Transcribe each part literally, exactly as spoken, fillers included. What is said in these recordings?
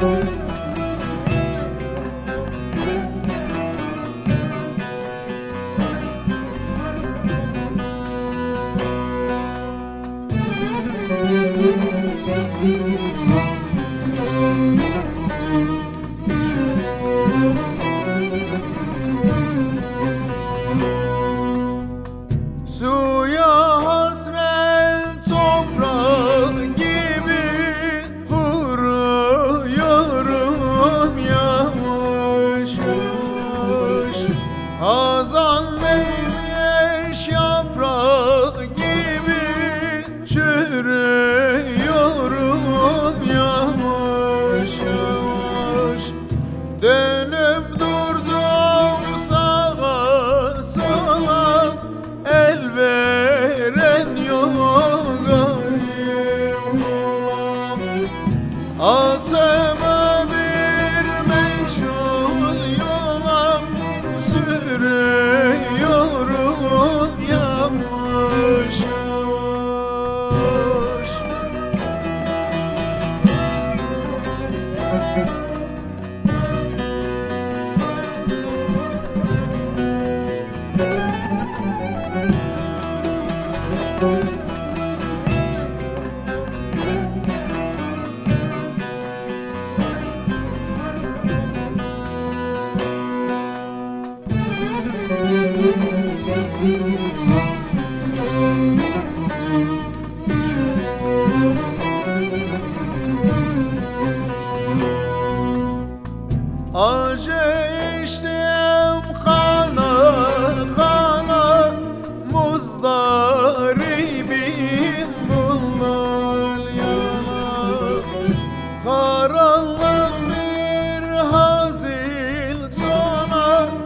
Suya hasret toprak gibi kuruyorum yavaş yavaş. Hazan neymiş yaprak gibi çürüyorum yavaş yavaş. Dönüp durdum sağa sola, el veren yok garip olam. Asıma bir meşhur yola sürüyorum yavaş yavaş. Acı içtim kana kana, muzdaribim bunlar yana. Karanlık bir hazin sona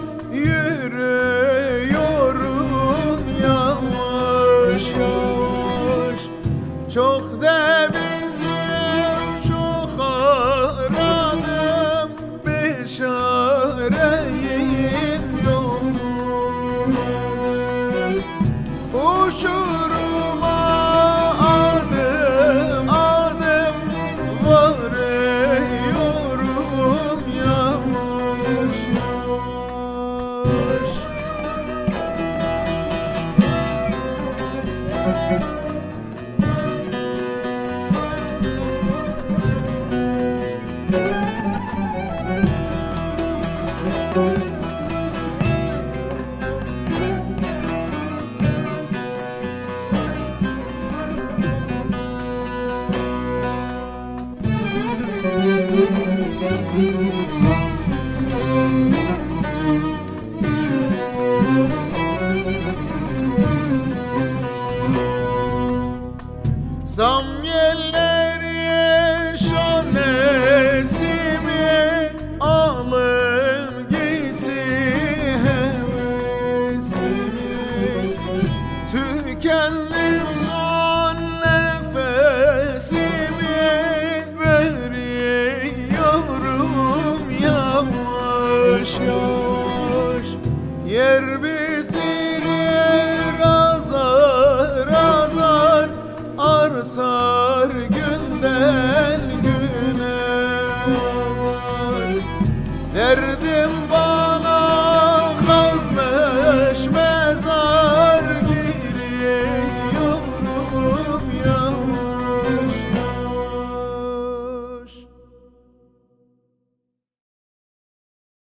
yürüyorum yavaş yavaş. Çok devindim, çok aradım, bir çareyim yok. Uçuruma adım adım varıyorum yavaş yavaş. Thank you.